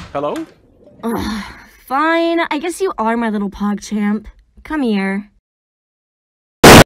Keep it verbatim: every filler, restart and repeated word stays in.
Hello? Ugh, fine, I guess you are my little pogchamp. Come here.